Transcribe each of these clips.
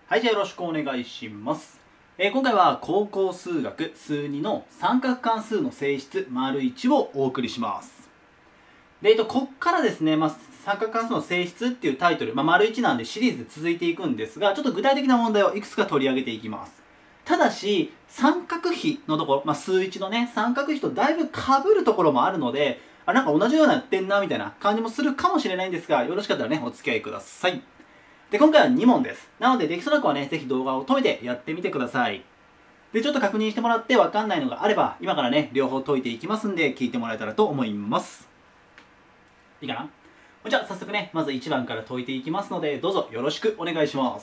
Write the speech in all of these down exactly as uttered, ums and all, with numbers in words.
はい、じゃあよろしくお願いします。えー、今回は高校数学数にの三角関数の性質 いち をお送りします。で、えっと、こっからですね、まあ、三角関数の性質っていうタイトル、まあ、いちなんでシリーズで続いていくんですが、ちょっと具体的な問題をいくつか取り上げていきます。ただし、三角比のところ、まあ、数いちのね、三角比とだいぶ被るところもあるので、あ、なんか同じようなやってんな、みたいな感じもするかもしれないんですが、よろしかったらね、お付き合いください。で、今回はに問です。なので、できそうな子はね、ぜひ動画を止めてやってみてください。で、ちょっと確認してもらって分かんないのがあれば、今からね、両方解いていきますんで、聞いてもらえたらと思います。いいかな？じゃあ、早速ね、まずいちばんから解いていきますので、どうぞよろしくお願いします。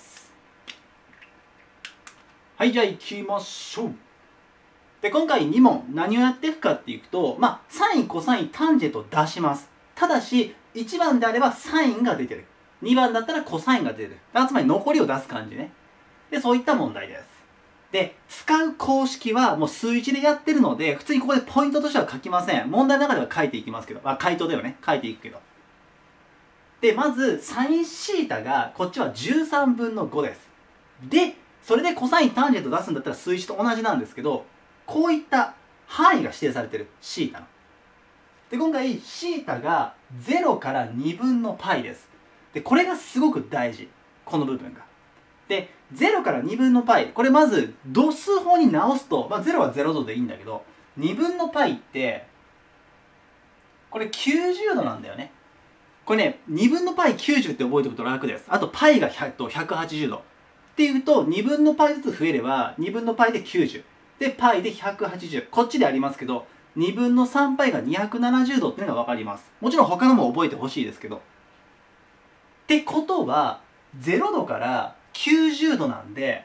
はい、じゃあ行きましょう。で、今回に問、何をやっていくかっていうと、まあ、サイン、コサイン、タンジェントを出します。ただし、いちばんであればサインが出てる。にばんだったらコサインが出てる。つまり残りを出す感じね。で、そういった問題です。で、使う公式はもう数いちでやってるので、普通にここでポイントとしては書きません。問題の中では書いていきますけど、まあ、回答ではね、書いていくけど。で、まず、サインシータが、こっちはじゅうさんぶんのごです。で、それでコサイン、タンジェント出すんだったら数いちと同じなんですけど、こういった範囲が指定されてる、シータの。で、今回、シータがゼロからにぶんの π です。で、これがすごく大事。この部分が。で、ゼロからにぶんの π。これまず、度数法に直すと、まあゼロはゼロどでいいんだけど、にぶんの π って、これきゅうじゅうどなんだよね。これね、にぶんの πきゅうじゅうって覚えておくと楽です。あと π がひゃく、ひゃくはちじゅうど。っていうと、にぶんの π ずつ増えれば、にぶんの π できゅうじゅう。で、π でひゃくはちじゅう。こっちでありますけど、にぶんの さんπ がにひゃくななじゅうどっていうのが分かります。もちろん他のも覚えてほしいですけど。ってことは、ゼロどからきゅうじゅうどなんで、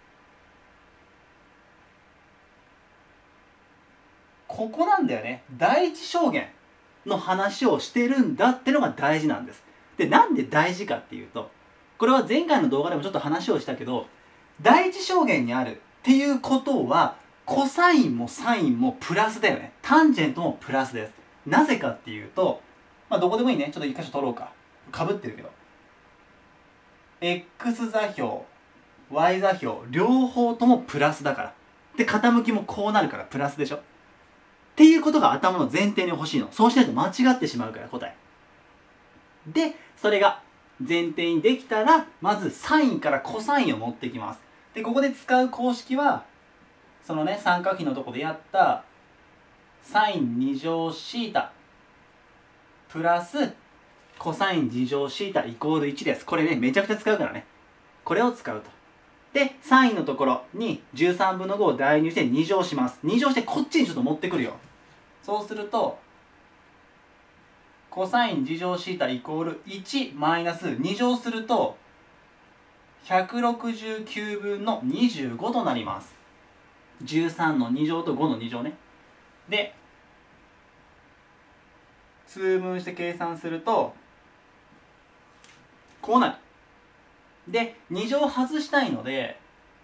ここなんだよね。第一象限の話をしてるんだってのが大事なんです。で、なんで大事かっていうと、これは前回の動画でもちょっと話をしたけど、第一象限にあるっていうことは、コサインもサインもプラスだよね。タンジェントもプラスです。なぜかっていうと、まあ、どこでもいいね。ちょっと一箇所取ろうか。かぶってるけど。X 座標、Y 座標、両方ともプラスだから。で、傾きもこうなるからプラスでしょ。っていうことが頭の前提に欲しいの。そうしないと間違ってしまうから、答え。で、それが前提にできたら、まずサインからコサインを持ってきます。で、ここで使う公式は、そのね、三角比のとこでやったサインに乗シータプラスコサインに乗シータイコールいちです。これね、めちゃくちゃ使うからね。これを使うと。で、サインのところにじゅうさんぶんのごを代入してに乗します。に乗してこっちにちょっと持ってくるよ。そうすると、コサインに乗シータイコールいちマイナスに乗すると、ひゃくろくじゅうきゅうぶんのにじゅうごとなります。じゅうさんのに乗とごのに乗ね。で、通分して計算すると、こうなる。で、に乗外したいので、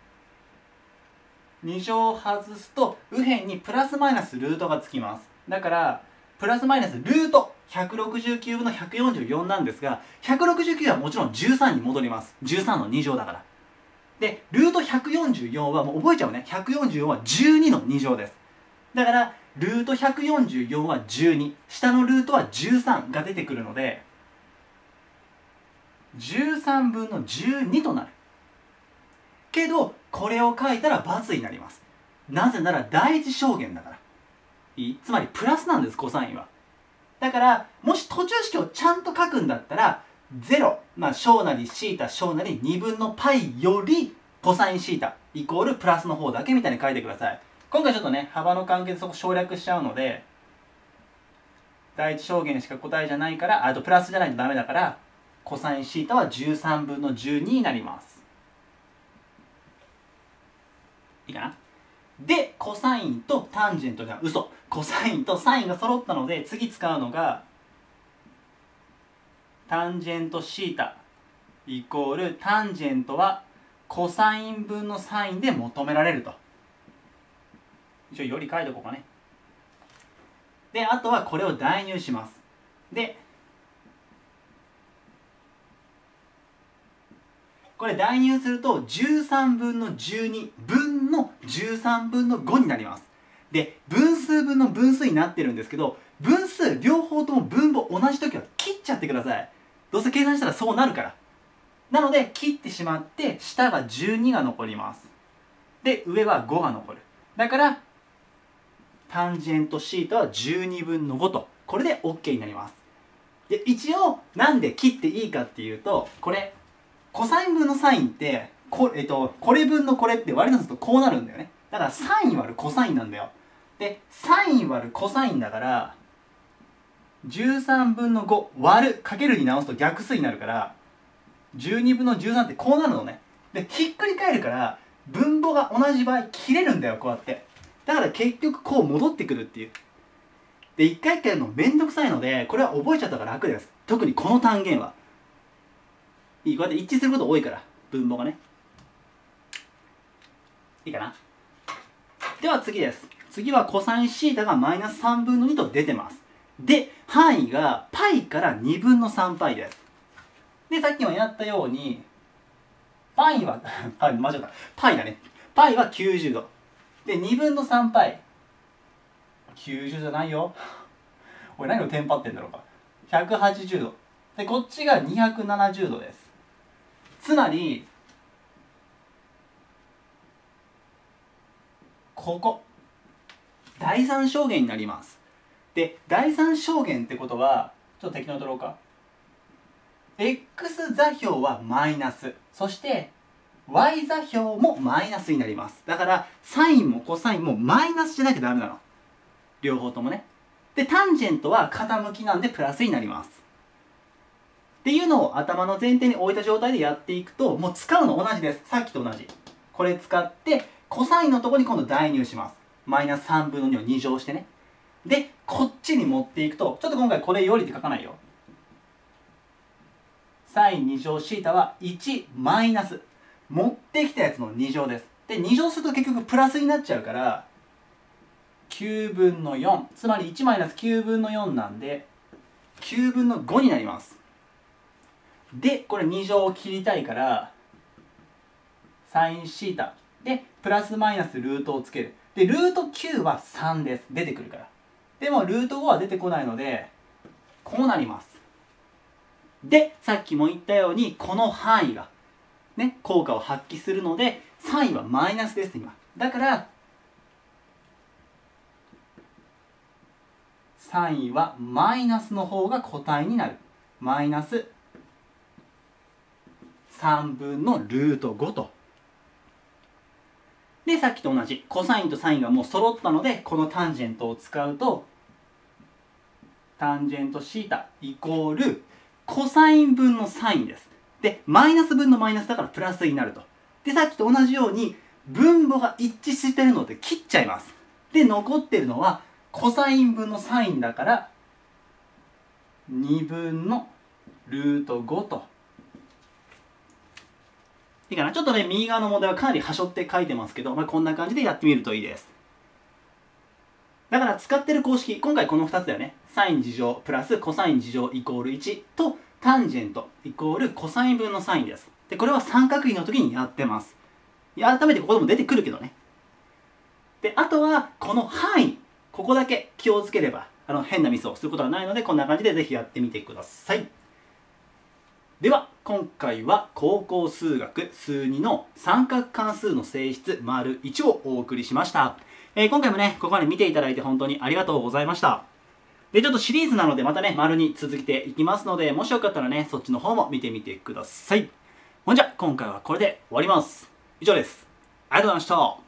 に乗外すと右辺にプラスマイナスルートがつきます。だから、プラスマイナスルートひゃくろくじゅうきゅうぶんのひゃくよんじゅうよんなんですが、ひゃくろくじゅうきゅうはもちろんじゅうさんに戻ります。じゅうさんのに乗だから。で、ルートひゃくよんじゅうよんはもう覚えちゃうね。ひゃくよんじゅうよんはじゅうにのに乗です。だから、ルートひゃくよんじゅうよんはじゅうに。下のルートはじゅうさんが出てくるので、じゅうさんぶんのじゅうにとなる。けど、これを書いたら×になります。なぜなら第一象限だから。いい？つまりプラスなんです、コサインは。だから、もし途中式をちゃんと書くんだったら、ゼロ、まあ、小なりシータ小なりにぶんの π よりコサインシータイコールプラスの方だけみたいに書いてください。今回ちょっとね、幅の関係でそこ省略しちゃうので、第一象限しか答えじゃないから、あとプラスじゃないとダメだから、コサインシータはじゅうさんぶんのじゅうにになります。いいかな？で、コサインとタンジェントが嘘。コサインとサインが揃ったので、次使うのが、タンジェントシータイコール、タンジェントはコサイン分のサインで求められると。一応より書いておこうかね。で、あとはこれを代入します。で、 これ代入するとじゅうさんぶんのじゅうにぶんのじゅうさんぶんのごになります。で分数分の分数になってるんですけど、分数両方とも分母同じ時は切っちゃってください。どうせ計算したらそうなるから。なので切ってしまって下がじゅうにが残ります。で上はごが残る。だからタンジェントシータはじゅうにぶんのごと、これで OK になります。で一応なんで切っていいかっていうと、これコサイン分のサインってこ、えっと、これ分のこれって割り算するとこうなるんだよね。だからサイン割るコサインなんだよ。でサイン割るコサインだからじゅうさんぶんのご割るかけるに直すと逆数になるから、じゅうにぶんのじゅうさんってこうなるのね。でひっくり返るから分母が同じ場合切れるんだよ、こうやって。だから結局こう戻ってくるっていう。で一回一回やるのめんどくさいので、これは覚えちゃったから楽です。特にこの単元はいい、こうやって一致すること多いから分母がね。いいかな。では次です。次はコサインシータがマイナスさんぶんのにと出てます。で範囲が π からにぶんのさん π です。でさっきもやったように π は間違った π だね。 π はきゅうじゅうどでにぶんのさん π、 きゅうじゅうじゃないよ俺何をテンパってんだろうか。ひゃくはちじゅうどでこっちがにひゃくななじゅうどです。つまりここだいさん象限になります。でだいさん象限ってことはちょっと適当に取ろうか。 x 座標はマイナス、そして y 座標もマイナスになります。だからサインもコサインもマイナスじゃなきゃダメなの、両方ともね。でタンジェントは傾きなんでプラスになりますっていうのを頭の前提に置いた状態でやっていくと、もう使うの同じです。さっきと同じ。これ使ってコサインのところに今度代入します。マイナスさんぶんのにをに乗してね。でこっちに持っていくと、ちょっと今回これよりって書かないよ。サインに乗シータはいちマイナス、持ってきたやつのに乗です。でに乗すると結局プラスになっちゃうからきゅうぶんのよん、つまりいちマイナスきゅうぶんのよんなんできゅうぶんのごになります。でこれに乗を切りたいからサインシータでプラスマイナスルートをつける。でルートきゅうはさんです、出てくるから。でもルートごは出てこないのでこうなります。でさっきも言ったようにこの範囲がね効果を発揮するのでサインはマイナスです今。だからサインはマイナスの方が答えになる。マイナスさんぶんのルートごと。でさっきと同じコサインとサインがもう揃ったので、このタンジェントを使うとタンジェントシータイコールコサイン分のサインです。でマイナス分のマイナスだからプラスになると。でさっきと同じように分母が一致してるので切っちゃいます。で残ってるのはコサイン分のサインだからにぶんのルートごと。いいかな。ちょっとね右側の問題はかなりはしょって書いてますけど、まあ、こんな感じでやってみるといいです。だから使ってる公式今回このふたつだよね。サイン事乗プラスコサイン事乗イコールいちとタンジェントイコールコサイン分のサインです。でこれは三角比の時にやってます。改めてここでも出てくるけどね。であとはこの範囲、ここだけ気をつければあの変なミスをすることはないので、こんな感じでぜひやってみてください。では今回は高校数学数にの三角関数の性質 いち をお送りしました。えー、今回もねここまで見ていただいて本当にありがとうございました。でちょっとシリーズなのでまたね丸に続けていきますので、もしよかったらねそっちの方も見てみてください。ほんじゃ今回はこれで終わります。以上です。ありがとうございました。